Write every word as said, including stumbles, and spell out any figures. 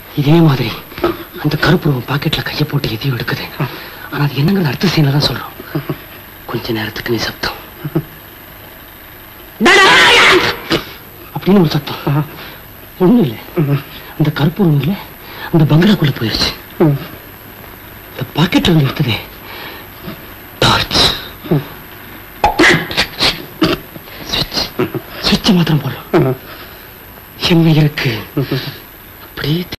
இதே மாதிரி அந்த கருப்புருவம் பாக்கெட்ல கையை போட்டு எதையும் எடுக்குது. ஆனா அது என்னங்கிறது அடுத்த சீன்ல தான் சொல்றோம். கொஞ்ச நேரத்துக்கு நீ சத்தம் அப்படின்னு ஒரு சத்தம். ஒண்ணு இல்ல, அந்த கருப்புருவம் இல்ல அந்த பங்களாக்குள்ள போயிருச்சு. இந்த பாக்கெட்ல வந்து எடுத்ததே டார்ச். சுவிட்ச் மாத்திரம் போடும். என்ன இருக்கு அப்படியே